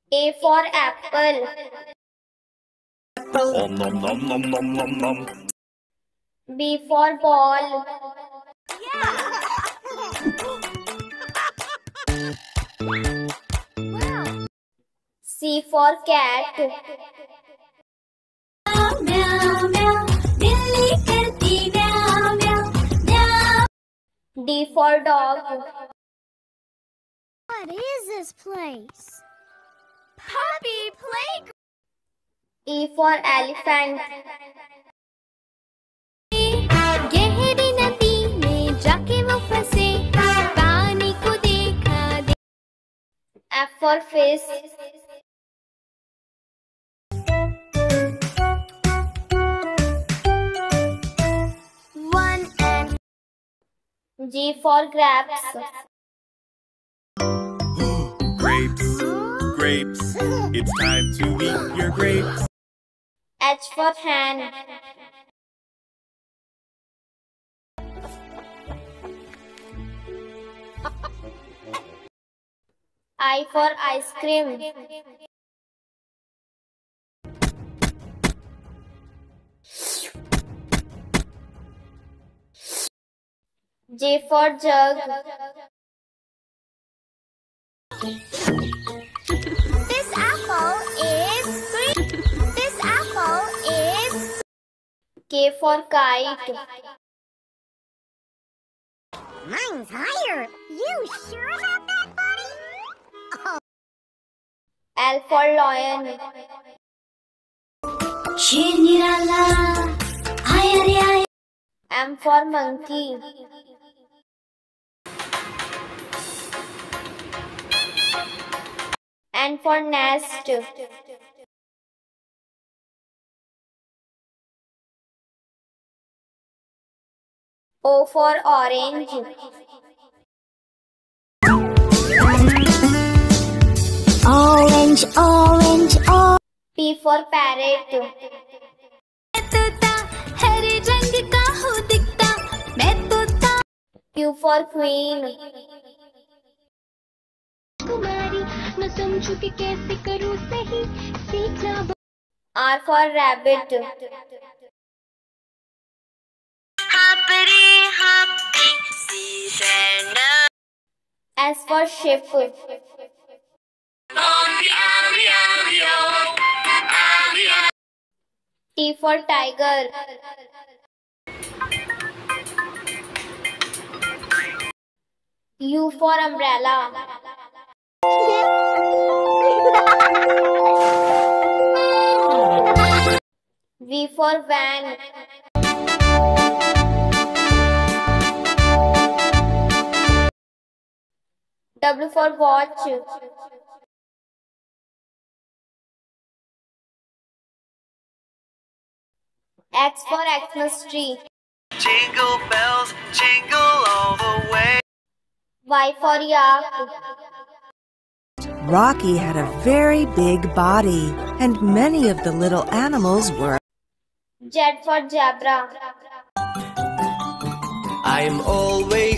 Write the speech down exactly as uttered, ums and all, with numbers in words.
A for apple. Om nom nom nom nom nom nom. B for ball. Wow. C for cat. Meow meow, Billy करती meow meow meow. D for dog. What is this place? Puppy playground. E for elephant. गहरी नदी में जाके वो फंसे, पानी को देखा दे. F for fish. One and G for grapes. Grapes, grapes. It's time to eat your grapes. H for hen. I for ice cream. J for jug. this apple is sweet. This apple is. K for kite. Mine's higher. You sure about that, buddy? L for lion. Chinirala, ayare ay. M for monkey. N for nest. O for orange. Orange, orange, orange. P for parrot. तोता हरे रंग का हो दिखता, मैं तोता. Q for queen. कुमारी न समझू कि कैसे करूँ सही, सीखना. R for rabbit. Hoppity hoppy, seashell. S for ship. T for tiger. U for umbrella. V for van. W for watch. X for Xmas tree. Jingle bells, jingle all the way. Y for yak. Rocky had a very big body, and many of the little animals were. Z for zebra. I'm always